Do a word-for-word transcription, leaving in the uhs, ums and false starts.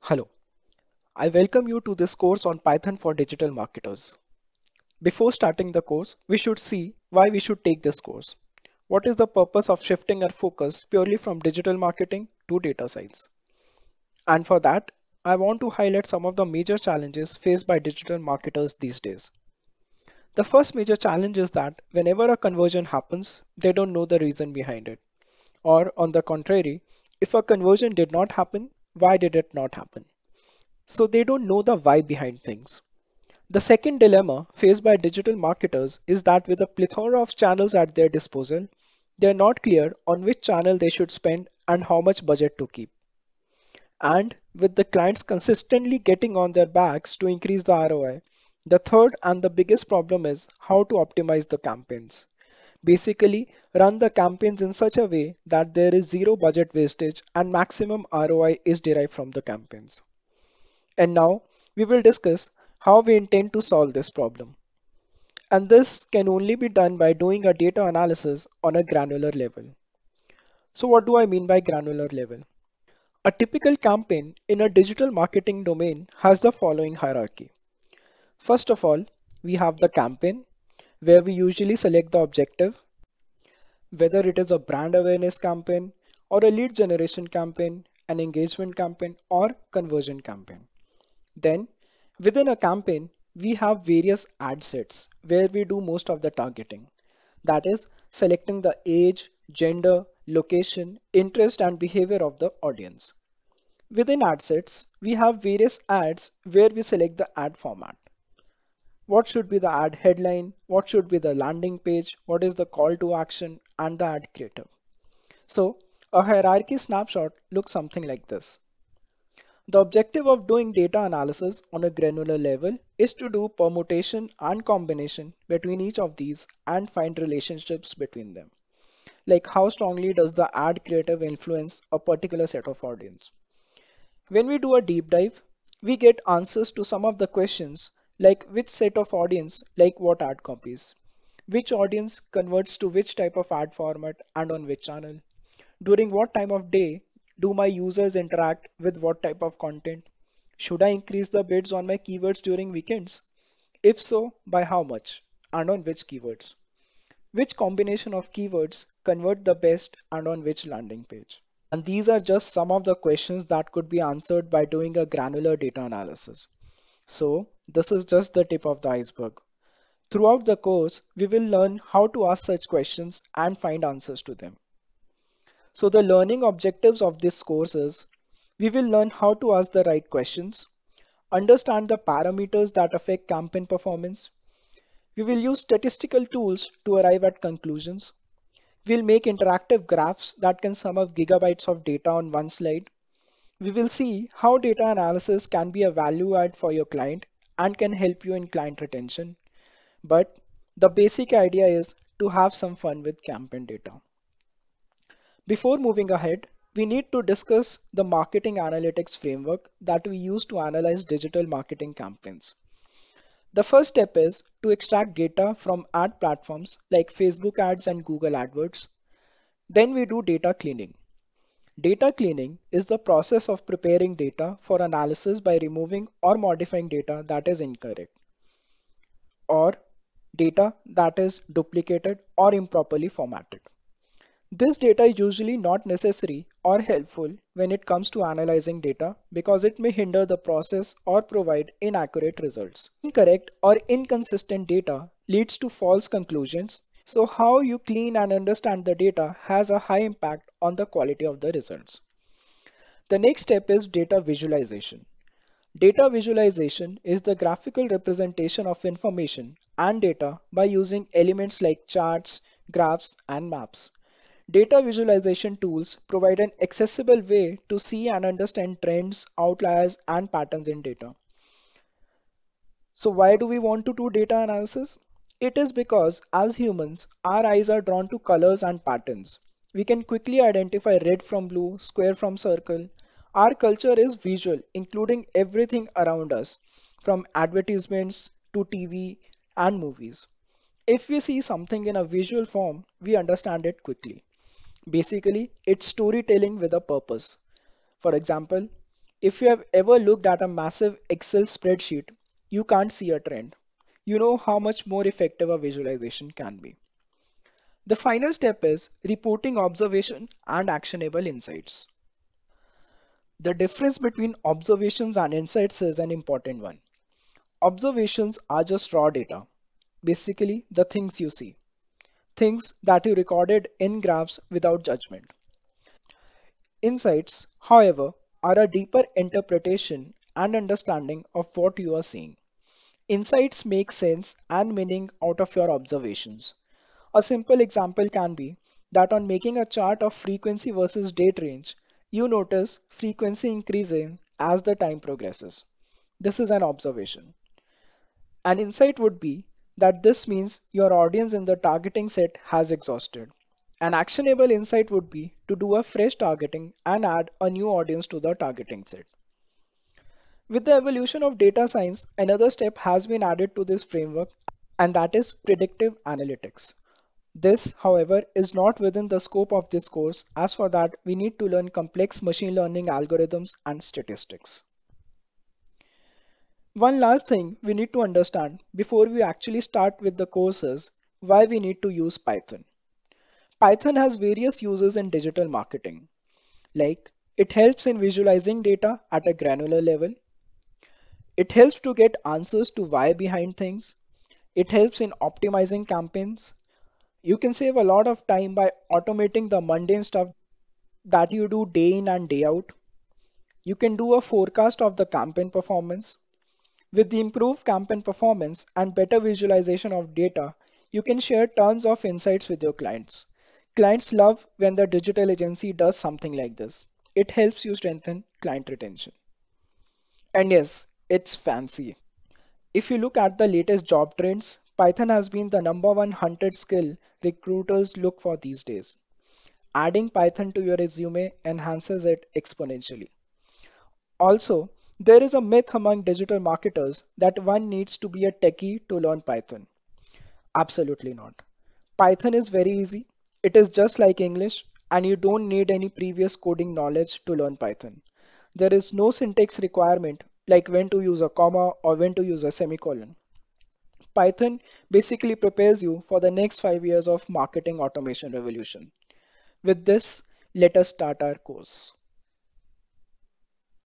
Hello, I welcome you to this course on Python for digital marketers. Before starting the course, we should see why we should take this course. What is the purpose of shifting our focus purely from digital marketing to data science? And for that, I want to highlight some of the major challenges faced by digital marketers these days. The first major challenge is that whenever a conversion happens, they don't know the reason behind it. Or on the contrary, if a conversion did not happen, why did it not happen? So they don't know the why behind things. The second dilemma faced by digital marketers is that with a plethora of channels at their disposal, they are not clear on which channel they should spend and how much budget to keep. And with the clients consistently getting on their backs to increase the R O I, the third and the biggest problem is how to optimize the campaigns. Basically, run the campaigns in such a way that there is zero budget wastage and maximum R O I is derived from the campaigns. And now we will discuss how we intend to solve this problem. And this can only be done by doing a data analysis on a granular level. So what do I mean by granular level? A typical campaign in a digital marketing domain has the following hierarchy. First of all, we have the campaign where we usually select the objective, whether it is a brand awareness campaign or a lead generation campaign, an engagement campaign or conversion campaign. Then within a campaign, we have various ad sets where we do most of the targeting. That is selecting the age, gender, location, interest and behavior of the audience. Within ad sets, we have various ads where we select the ad format. What should be the ad headline? What should be the landing page? What is the call to action and the ad creative? So a hierarchy snapshot looks something like this. The objective of doing data analysis on a granular level is to do permutation and combination between each of these and find relationships between them. Like how strongly does the ad creative influence a particular set of audience? When we do a deep dive, we get answers to some of the questions like which set of audience like what ad copies, which audience converts to which type of ad format and on which channel, during what time of day do my users interact with what type of content, should I increase the bids on my keywords during weekends? If so, by how much and on which keywords? Which combination of keywords convert the best and on which landing page? And these are just some of the questions that could be answered by doing a granular data analysis. So this is just the tip of the iceberg. Throughout the course, we will learn how to ask such questions and find answers to them. So the learning objectives of this course is we will learn how to ask the right questions, understand the parameters that affect campaign performance. We will use statistical tools to arrive at conclusions. We'll make interactive graphs that can sum up gigabytes of data on one slide. We will see how data analysis can be a value add for your client and can help you in client retention. But the basic idea is to have some fun with campaign data. Before moving ahead, we need to discuss the marketing analytics framework that we use to analyze digital marketing campaigns. The first step is to extract data from ad platforms like Facebook ads and Google AdWords. Then we do data cleaning. Data cleaning is the process of preparing data for analysis by removing or modifying data that is incorrect or data that is duplicated or improperly formatted. This data is usually not necessary or helpful when it comes to analyzing data because it may hinder the process or provide inaccurate results. Incorrect or inconsistent data leads to false conclusions, so how you clean and understand the data has a high impact on the quality of the results. The next step is data visualization. Data visualization is the graphical representation of information and data by using elements like charts, graphs, and maps. Data visualization tools provide an accessible way to see and understand trends, outliers, and patterns in data. So why do we want to do data analysis? It is because as humans, our eyes are drawn to colors and patterns. We can quickly identify red from blue, square from circle. Our culture is visual, including everything around us, from advertisements to T V and movies. If we see something in a visual form, we understand it quickly. Basically, it's storytelling with a purpose. For example, If you have ever looked at a massive Excel spreadsheet, you can't see a trend. You know how much more effective a visualization can be. The final step is reporting observation and actionable insights. The difference between observations and insights is an important one. Observations are just raw data, basically the things you see, things that you recorded in graphs without judgment. Insights, however, are a deeper interpretation and understanding of what you are seeing. Insights make sense and meaning out of your observations. A simple example can be that on making a chart of frequency versus date range, you notice frequency increasing as the time progresses. This is an observation. An insight would be that this means your audience in the targeting set has exhausted. An actionable insight would be to do a fresh targeting and add a new audience to the targeting set. With the evolution of data science, another step has been added to this framework, and that is predictive analytics. This, however, is not within the scope of this course, as for that, we need to learn complex machine learning algorithms and statistics. One last thing we need to understand before we actually start with the course is why we need to use Python. Python has various uses in digital marketing, like it helps in visualizing data at a granular level, it helps to get answers to why behind things, it helps in optimizing campaigns. You can save a lot of time by automating the mundane stuff that you do day in and day out. You can do a forecast of the campaign performance. With the improved campaign performance and better visualization of data, you can share tons of insights with your clients. Clients love when the digital agency does something like this. It helps you strengthen client retention. And yes, it's fancy. If you look at the latest job trends, Python has been the number one hunted skill recruiters look for these days. Adding Python to your resume enhances it exponentially. Also, there is a myth among digital marketers that one needs to be a techie to learn Python. Absolutely not. Python is very easy. It is just like English, and you don't need any previous coding knowledge to learn Python. There is no syntax requirement like when to use a comma or when to use a semicolon. Python basically prepares you for the next five years of marketing automation revolution. With this, let us start our course.